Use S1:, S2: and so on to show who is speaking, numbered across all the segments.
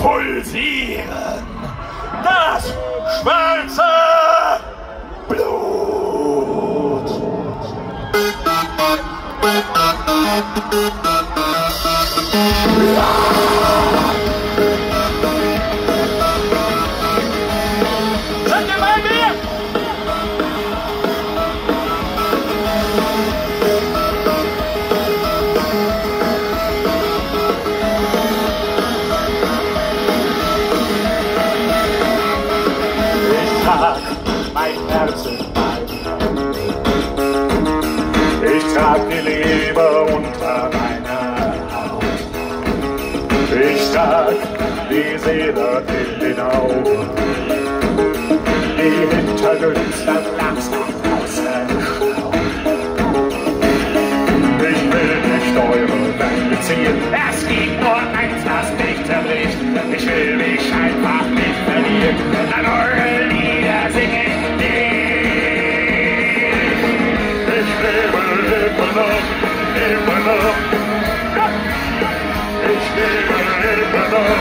S1: pulsieren. Das schwarze Blut. Seid ihr bei mir? Mein Herz in meiner Hand. Ich trag die Liebe unter meiner Haut. Ich trag die Seele in den Augen. Die hintergrünste Glanz nach draußen schaut. Ich will nicht eure Welt beziehen. Es gibt nur eins, was mich zerbricht. Ich will mich einfach nicht verlieren. An eure Lieder singen. Immer noch. Ich lebe immer noch.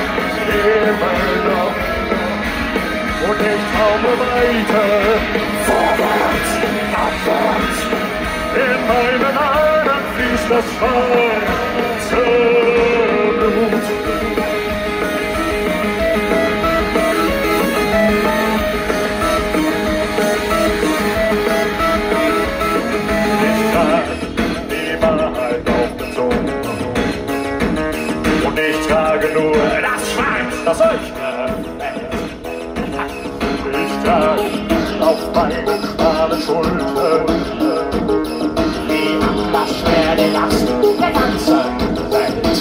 S1: Und ich traume weiter. Vorwärts, abwärts. In meinen Adern fließt das schwarze Blut. Nur das Schwein, das euch gefällt. Ich trag auf meinen schmalen Schultern die abschwere Last der ganzen Welt.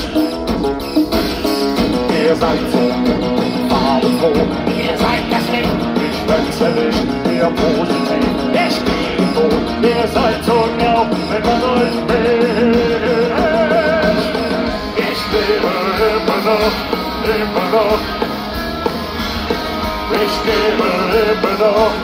S1: Ihr seid so farbenfroh, ihr seid das Licht. Ich wechsle nicht, ihr positiv, ich gehe tot. Ihr seid so genau, wenn man euch will. Ich lebe immer noch. Ich lebe immer noch.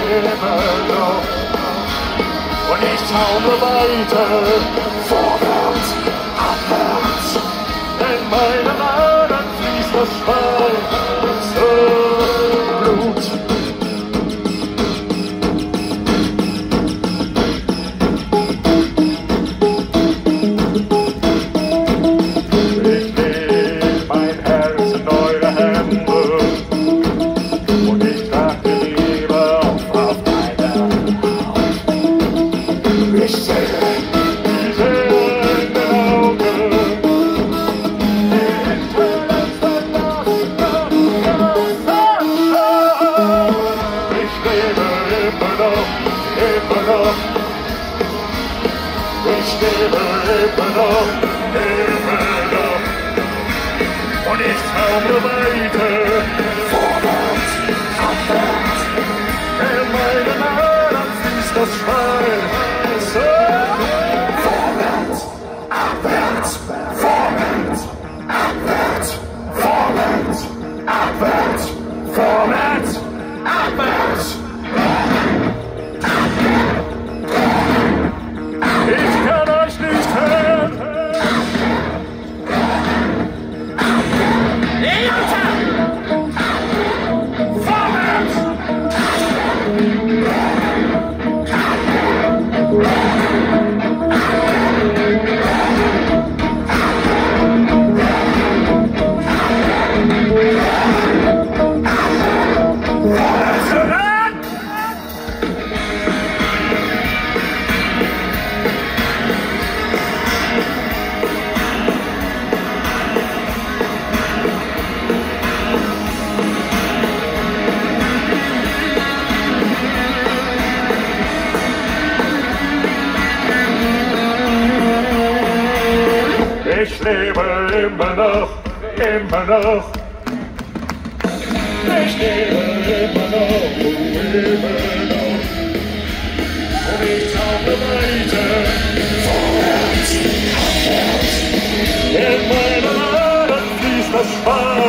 S1: Und ich taume weiter. Vorwärts, abwärts. In meinen Adern fließt das schwarze Blut. Und ich taume weiter. Vorwärts, abwärts. In meinen Adern fließt das schwarze. Vorwärts, abwärts, vorwärts, abwärts, vorwärts, abwärts, vorwärts, abwärts. Ich kann euch nicht hören. Ich lebe immer noch. Ich lebe immer noch. Und ich taume weiter. Vorwärts, abwärts. In meinen Adern fließt das Schwarz.